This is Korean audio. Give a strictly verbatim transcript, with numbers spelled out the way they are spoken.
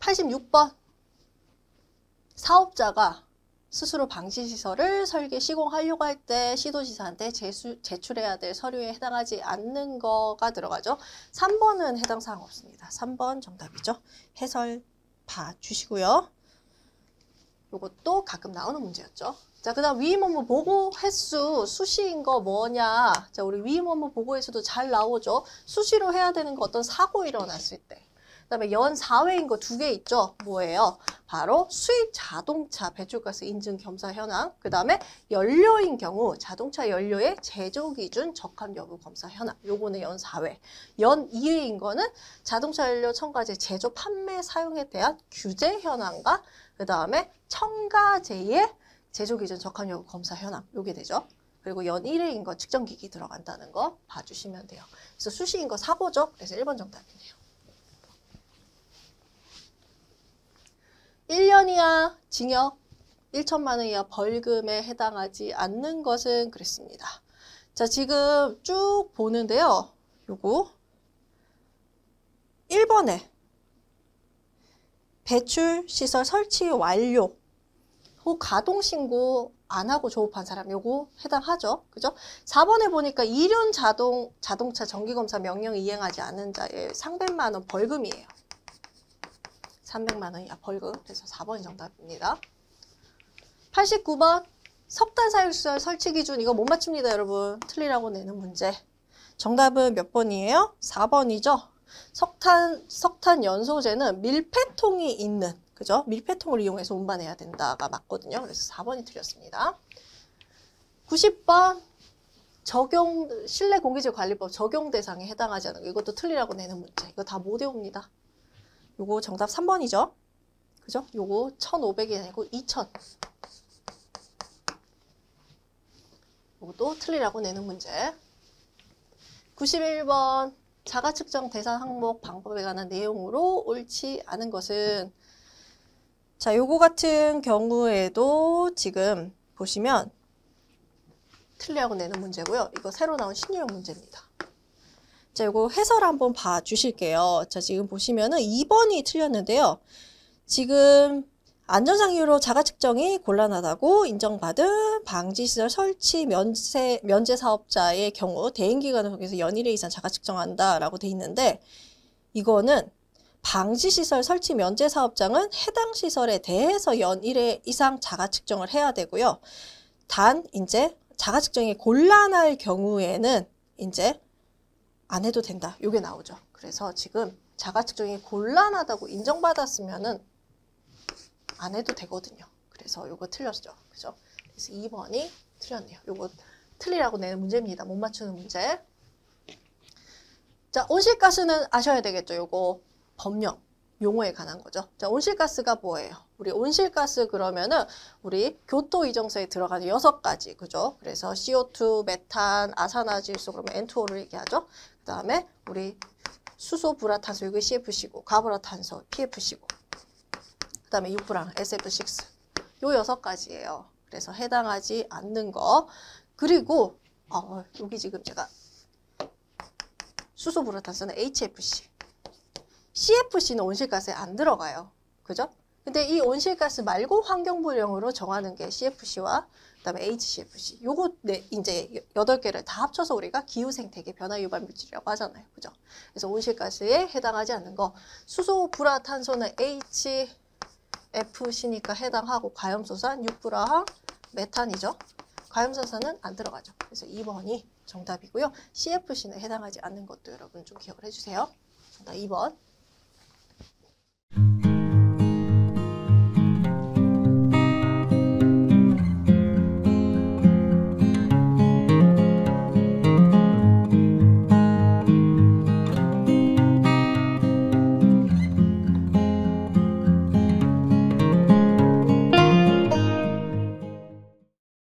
팔십육 번. 사업자가 스스로 방지시설을 설계, 시공하려고 할 때 시도지사한테 제수, 제출해야 될 서류에 해당하지 않는 거가 들어가죠. 삼 번은 해당 사항 없습니다. 삼 번 정답이죠. 해설 봐주시고요. 요것도 가끔 나오는 문제였죠. 자, 그 다음 위임 업무 보고 횟수, 수시인 거 뭐냐. 자, 우리 위임 업무 보고 횟수도 잘 나오죠. 수시로 해야 되는 거 어떤 사고 일어났을 때. 그 다음에 연 사 회인 거 두 개 있죠. 뭐예요? 바로 수입 자동차 배출가스 인증 겸사 현황. 그 다음에 연료인 경우 자동차 연료의 제조 기준 적합 여부 검사 현황. 요거는 연 사 회. 연 이 회인 거는 자동차 연료 첨가제 제조 판매 사용에 대한 규제 현황과 그 다음에 첨가제의 제조 기준 적합 여부 검사 현황. 요게 되죠. 그리고 연 일 회인 거 측정기기 들어간다는 거 봐주시면 돼요. 그래서 수시인 거 사고죠. 그래서 일 번 정답이네요. 일 년 이하 징역, 천만 원 이하 벌금에 해당하지 않는 것은 그랬습니다. 자, 지금 쭉 보는데요. 요거 일 번에 배출시설 설치 완료 후 가동신고 안 하고 조업한 사람 요거 해당하죠. 그죠? 사 번에 보니까 이륜 자동, 자동차 정기검사 명령 이행하지 않은 자에 삼백만 원 벌금이에요. 삼백만 원 이하 벌금. 그래서 사 번이 정답입니다. 팔십구 번 석탄 사육시설 설치 기준. 이거 못 맞춥니다, 여러분. 틀리라고 내는 문제. 정답은 몇 번이에요? 사 번이죠. 석탄, 석탄 연소제는 밀폐통이 있는, 그죠? 밀폐통을 이용해서 운반해야 된다가 맞거든요. 그래서 사 번이 틀렸습니다. 구십 번 적용, 실내 공기질 관리법 적용 대상에 해당하지 않은 거. 이것도 틀리라고 내는 문제. 이거 다 못 외웁니다. 요거 정답 삼 번이죠. 그죠? 요거 천오백이 아니고 이천. 요것도 틀리라고 내는 문제. 구십일 번 자가 측정 대상 항목 방법에 관한 내용으로 옳지 않은 것은, 자, 요거 같은 경우에도 지금 보시면 틀리라고 내는 문제고요. 이거 새로 나온 신유형 문제입니다. 자, 요거 해설 한번 봐 주실게요. 자, 지금 보시면은 이 번이 틀렸는데요. 지금 안전상 이유로 자가 측정이 곤란하다고 인정받은 방지시설 설치 면세, 면제 사업자의 경우 대행기간을 통해서 연 일 회 이상 자가 측정한다라고 돼 있는데, 이거는 방지시설 설치 면제 사업장은 해당 시설에 대해서 연 일 회 이상 자가 측정을 해야 되고요. 단 이제 자가 측정이 곤란할 경우에는 이제 안 해도 된다. 요게 나오죠. 그래서 지금 자가 측정이 곤란하다고 인정받았으면은 안 해도 되거든요. 그래서 요거 틀렸죠. 그죠? 그래서 이 번이 틀렸네요. 요거 틀리라고 내는 문제입니다. 못 맞추는 문제. 자, 온실가스는 아셔야 되겠죠. 요거 법령, 용어에 관한 거죠. 자, 온실가스가 뭐예요? 우리 온실가스 그러면은 우리 교토이정서에 들어가는 여섯 가지, 그죠? 그래서 씨 오 투, 메탄, 아산화질소, 그러면 엔 투 오를 얘기하죠. 그 다음에 우리 수소, 불화탄소, 이게 씨 에프 씨고, 과불화탄소, 피 에프 씨고, 그 다음에 육부랑 에스 에프 식스. 요 여섯 가지예요. 그래서 해당하지 않는 거. 그리고 어, 여기 지금 제가 수소, 불화탄소는 에이치 에프 씨. 씨 에프 씨는 온실가스에 안 들어가요. 그죠? 근데 이 온실가스 말고 환경부령으로 정하는 게 씨 에프 씨와 그다음에 에이치 씨 에프 씨. 요거 네, 이제 여덟 개를 다 합쳐서 우리가 기후생태계 변화 유발 물질이라고 하잖아요. 그죠? 그래서 온실가스에 해당하지 않는 거. 수소, 불화탄소는 에이치 에프 씨니까 해당하고, 과염소산, 육불화항, 메탄이죠. 과염소산은 안 들어가죠. 그래서 이 번이 정답이고요. 씨 에프 씨는 해당하지 않는 것도 여러분 좀 기억을 해주세요. 정답 이 번.